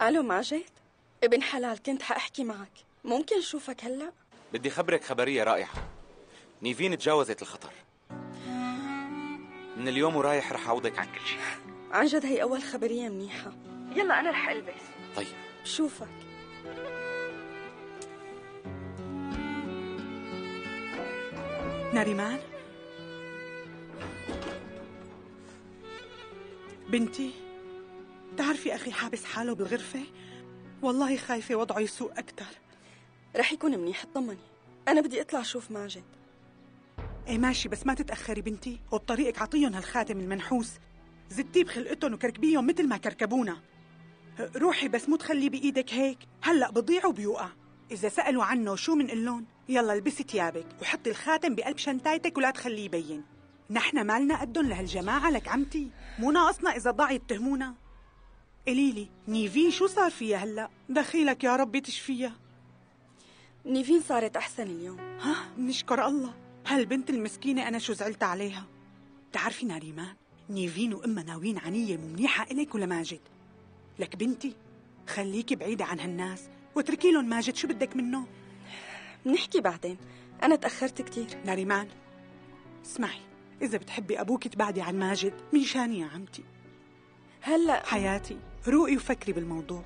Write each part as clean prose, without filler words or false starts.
الو ماجد، ابن حلال، كنت حاحكي معك، ممكن اشوفك هلا؟ بدي خبرك خبرية رائعة. نيفين تجاوزت الخطر. من اليوم ورايح رح أعوضك عن كل شيء. عن جد هي أول خبرية منيحة. يلا أنا رح ألبس. طيب بشوفك. ناريمان بنتي، بتعرفي أخي حابس حاله بالغرفة؟ والله خايفة وضعه يسوء أكتر. رح يكون منيح، اطمني. أنا بدي أطلع أشوف ماجد. ايه ماشي، بس ما تتأخري بنتي، وبطريقك عطيهم هالخاتم المنحوس، زتيه بخلقتهم وكركبيهم مثل ما كركبونا. روحي بس مو تخليه بإيدك هيك، هلأ بضيع وبيوقع. إذا سألوا عنه شو منقلن؟ يلا البسي تيابك وحطي الخاتم بقلب شنطايتك ولا تخليه يبين. نحن مالنا قدن لهالجماعة لك عمتي، مو ناقصنا إذا ضاع يتهمونا. قليلي نيفين شو صار فيها هلأ؟ دخيلك يا ربي تشفيها. نيفين صارت أحسن اليوم. ها نشكر الله. هالبنت المسكينة أنا شو زعلت عليها. بتعرفي ناريمان، نيفين وأمها ناويين عنية منيحة إليك ولماجد. لك بنتي خليكي بعيدة عن هالناس واتركي لهم ماجد، شو بدك منه؟ بنحكي بعدين، أنا تأخرت كتير. ناريمان اسمعي، إذا بتحبي أبوك تبعدي عن ماجد من شاني يا عمتي. هلأ حياتي روقي وفكري بالموضوع.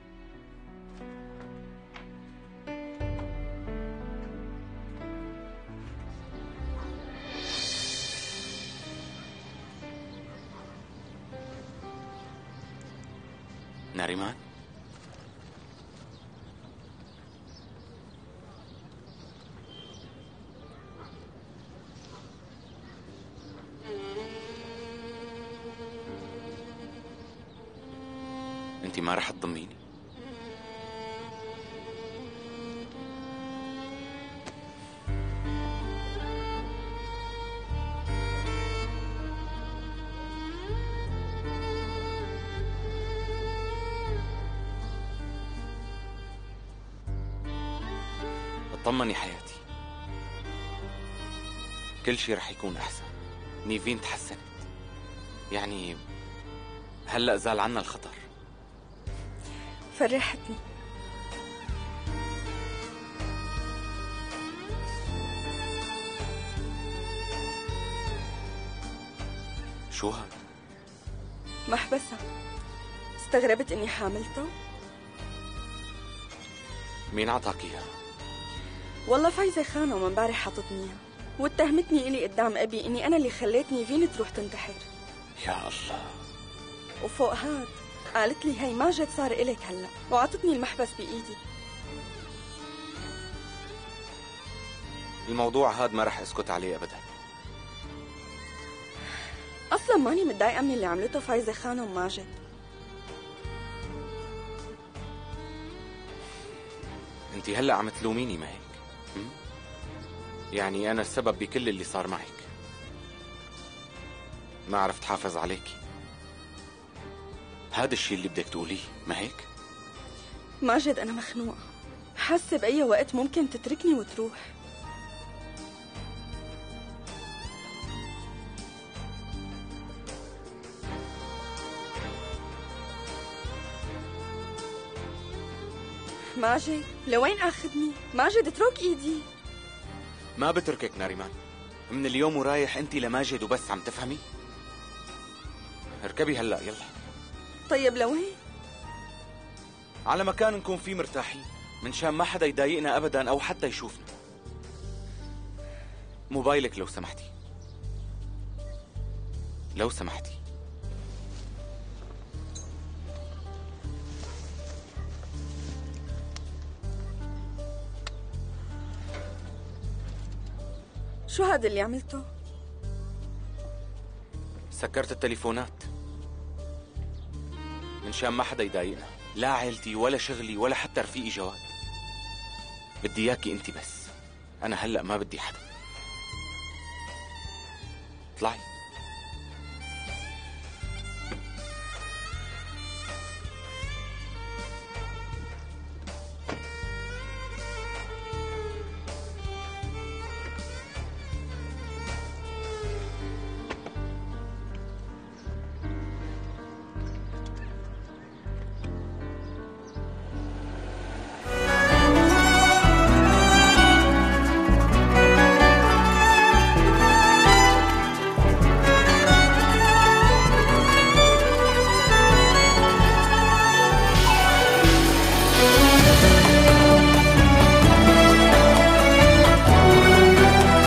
ناريمان، انت ما رح تضميني؟ اطمني حياتي، كل شي رح يكون أحسن. نيفين تحسنت، يعني هلأ زال عنا الخطر. فرحتني. شو هاد؟ محبسة. استغربت إني حاملته؟ مين عطاك إياها؟ والله فايزة خانة ومن امبارح حاطتني إياها، واتهمتني إلي قدام أبي إني أنا اللي خليت نيفين تروح تنتحر. يا الله. وفوق هاد قالت لي هي ماجد صار إلك هلأ، وعطتني المحبس بإيدي. الموضوع هاد ما رح أسكت عليه أبدا. أصلا ماني متضايقة من اللي عملته فايزة خانة وماجد. انت هلأ عم تلوميني ما هيك؟ يعني أنا السبب بكل اللي صار معك. ما عرفت حافظ عليكي، هذا الشيء اللي بدك تقوليه ما هيك؟ ماجد أنا مخنوقة، حاسة بأي وقت ممكن تتركني وتروح. ماجد لوين أخذني؟ ماجد اترك إيدي. ما بتركك ناريمان، من اليوم ورايح انت لماجد وبس، عم تفهمي؟ اركبي هلأ يلا. طيب لوين؟ على مكان نكون فيه مرتاحين، من شان ما حدا يضايقنا أبدا أو حتى يشوفنا. موبايلك لو سمحتي، لو سمحتي. شو هذا اللي عملته؟ سكرت التليفونات من شان ما حدا يضايقنا، لا عيلتي ولا شغلي ولا حتى رفيقي جواد. بدي اياكي انت بس، انا هلأ ما بدي حدا. اطلعي.